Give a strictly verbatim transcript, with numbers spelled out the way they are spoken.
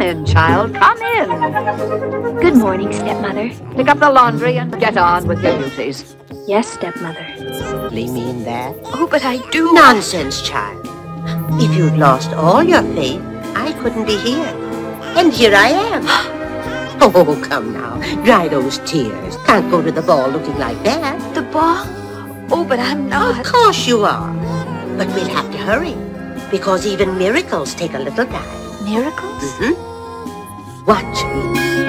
in, child, come in. Good morning, stepmother. Pick up the laundry and get on with your duties. Yes, stepmother. You mean that? Oh, but I do. Nonsense, child. If you'd lost all your faith, I couldn't be here. And here I am. Oh, come now. Dry those tears. Can't go to the ball looking like that. The ball? Oh, but I'm not. Of course you are. But we'll have to hurry. Because even miracles take a little time. Miracles? Mm-hmm. Watch me.